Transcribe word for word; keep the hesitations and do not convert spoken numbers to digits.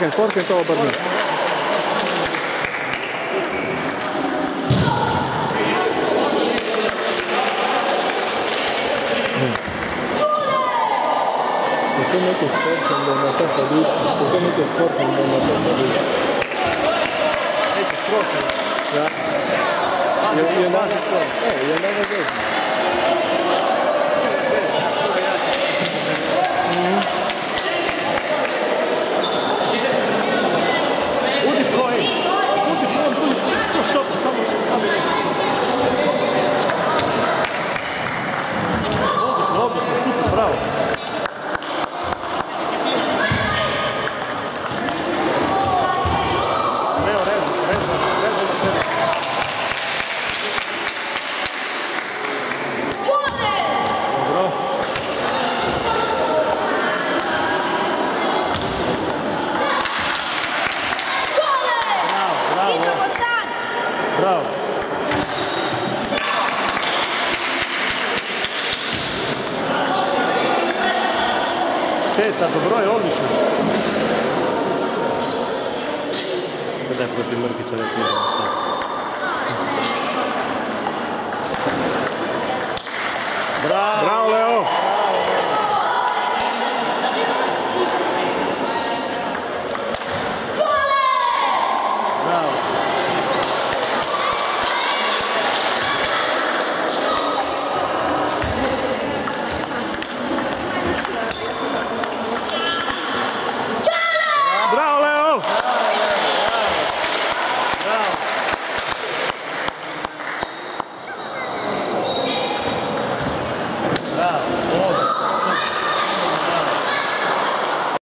forken, forken to obrni. To neki sportom da na to podići, to neki sportom da na to podići. Neki sportom? Da. Je jedna za to. E, jedna za to. Udi pro, ej. Udi pro, udi pro, što to, samo, samo. Odlično, odlično, super, bravo. Bravo. Šteta, dobro je, odlično. Kada je protiv Mrkića, već nije da